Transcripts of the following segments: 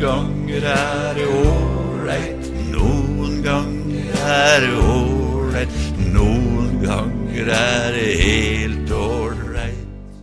gånger är det alright, någon gånger är det alright, någon gånger är det helt alright.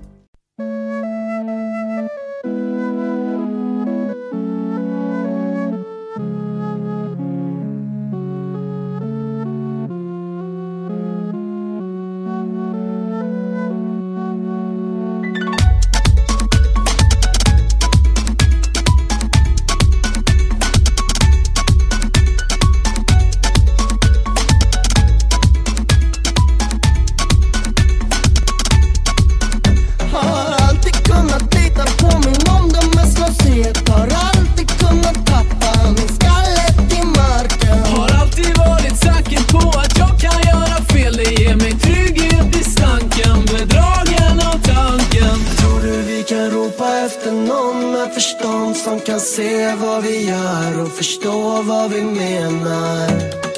Som kan se vad vi gör och förstå vad vi menar.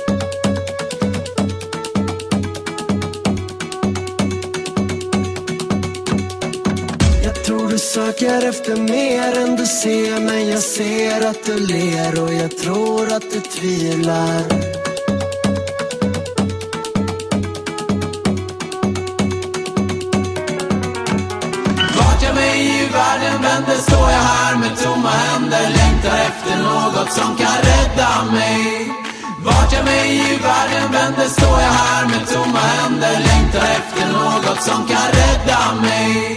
Jag tror du söker efter mer än du ser, men jag ser att du ler och jag tror att du tvivlar. Vänder står jag här med tomma händer, längtar efter något som kan rädda mig. Vart jag mig i världen vänder står jag här med tomma händer, längtar efter något som kan rädda mig.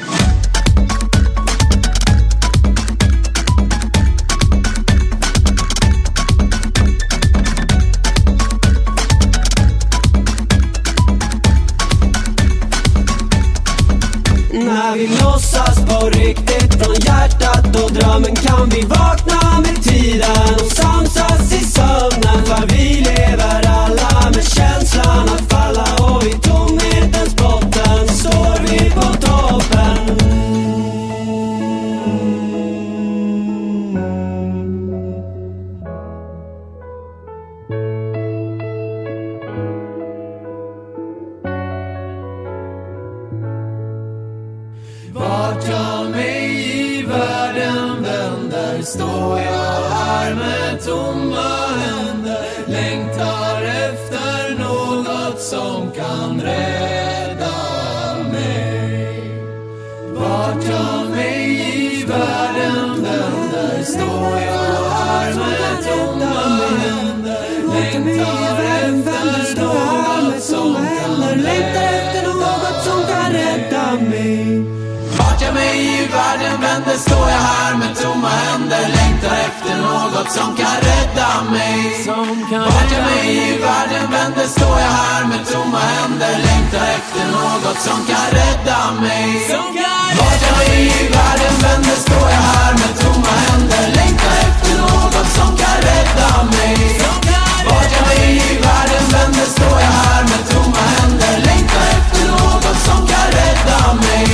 När vi låtsas på riktigt från hjärtat och drömmen kan vi vakna med tiden och samsas i sömnen. För vi lever alla med känslan att falla och i tomhetens botten står vi på toppen. Vart jag mig i världen vänder står jag här med tomma händer, längtar efter något som kan rädda mig. Vart jag mig i världen vänder står jag här med tomma händer, längtar efter något som kan rädda mig. Vart jag mig i världen vänder står jag här med tomma händer, längtar efter något som kan rädda mig. Vart jag mig i världen vänder står jag här med tomma händer, längtar efter något som kan rädda mig. Vart jag mig i världen vänder står jag här med tomma händer, längtar efter något som kan rädda mig. Vart jag mig i världen vänder står jag här med tomma händer, längtar efter något som kan rädda mig.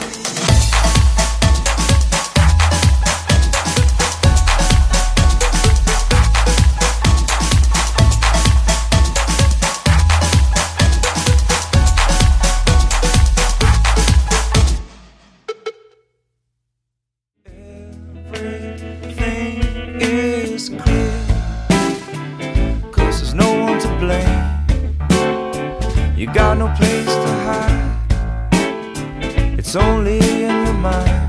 You got no place to hide, it's only in your mind.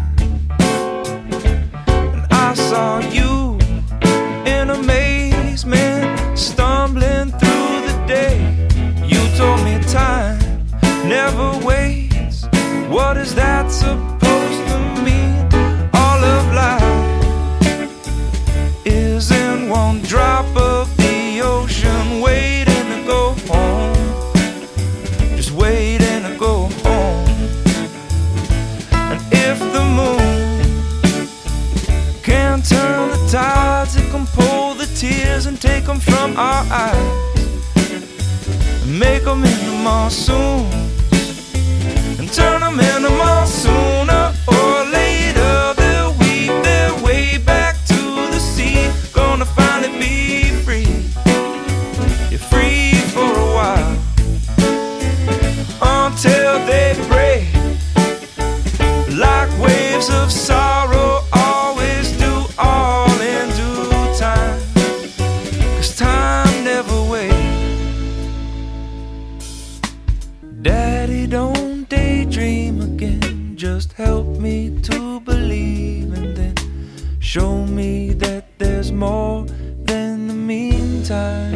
And I saw you in amazement, stumbling through the day. You told me time never waits. What is that supposed to mean? All of life is in one drop of the ocean, waiting to go home, waiting to go home. And if the moon can turn the tides, it can pull the tears and take them from our eyes and make them into monsoons and turn them into monsoons. Sooner or later they'll weave their way back to the sea. Gonna finally be free. You're free for a while until they break, like waves of sorrow always do, all in show me that there's more than the meantime.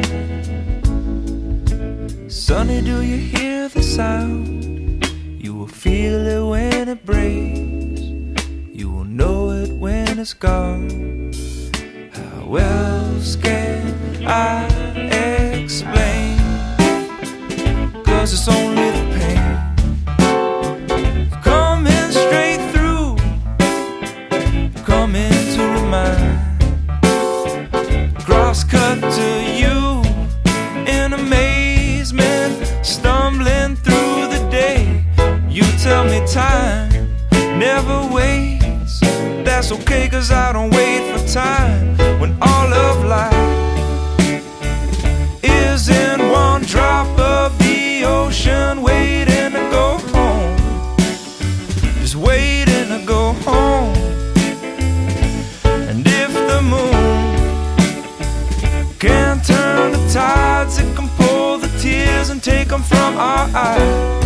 Sonny, do you hear the sound? You will feel it when it breaks. You will know it when it's gone. How else can I explain? 'Cause it's only the pain coming straight through, coming to remind. Cross cut to you in amazement, stumbling through the day. You tell me time never waits. That's okay, 'cause I don't wait for time. When all of life is in one drop of the ocean, waiting to go home, just waiting to go home. And if the moon can't turn the tides, it can pull the tears and take them from our eyes.